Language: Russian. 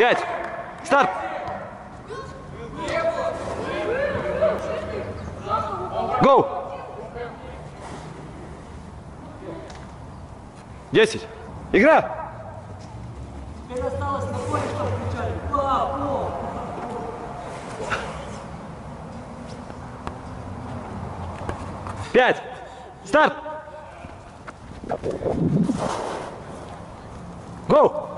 5. Старт. Гоу. 10. Игра. Теперь осталось на поле, что включали. Пау! 5. Старт. Гоу.